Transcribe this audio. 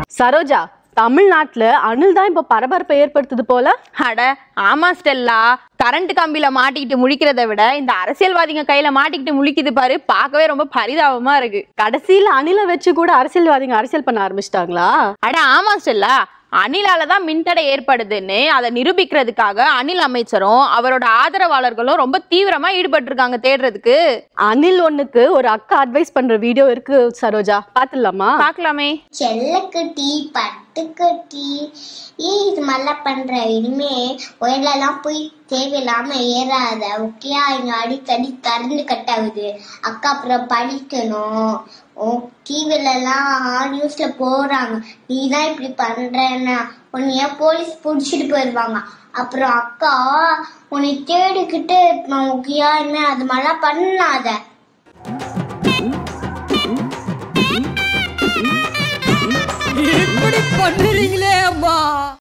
சரோஜா, தமிழ்நாட்டுல அணில் தான் இப்ப பரபரப்பை ஏற்படுத்துது போல. அட ஆமா ஸ்டெல்லா, கரண்ட் கம்பியில மாட்டிக்கிட்டு முழிக்கிறத விட இந்த அரசியல்வாதிங்க கையில மாட்டிக்கிட்டு முழிக்குது பாரு, பார்க்கவே ரொம்ப பரிதாபமா இருக்கு. கடைசியில அணிலை வச்சு கூட அரசியல்வாதிங்க அரசியல் பண்ண ஆரம்பிச்சிட்டாங்களா? அட ஆமா ஸ்டெல்லா, அணிலால தான் மின்தடை ஏற்படுதுன்னு அதை நிரூபிக்கிறதுக்காக அணில் அமைச்சரும் அவரோட ஆதரவாளர்களும் ரொம்ப தீவிரமா ஈடுபட்டு இருக்காங்க தேடுறதுக்கு. அணில் ஒண்ணுக்கு ஒரு அக்கா அட்வைஸ் பண்ற வீடியோ இருக்கு சரோஜா, பாத்துடலாமா? பாக்கலாமே. செல்லக்குட்டி பட்டுக்குட்டி இது மாதிரிலாம் பண்ற, இனிமே ஒயிலெல்லாம் போய் தேவையில்லாம ஏறாத, ஓகேயா? இங்க அடிக்கடி கரண்ட் கட் ஆகுது. அக்கா அப்புறம் படிக்கணும். டிவிலலாம் நியூஸ்ல போறாங்க, நீதான் இப்படி பண்றேன்னா உன்னைய போலீஸ் புடிச்சிட்டு போயிருவாங்க. அப்புறம் அக்கா உன்னை தேடிக்கிட்டு ஓகேயா? இனிமே அது மாதிரிலாம் பண்ணாத. இப்படி பண்ணுறீங்களே அம்மா.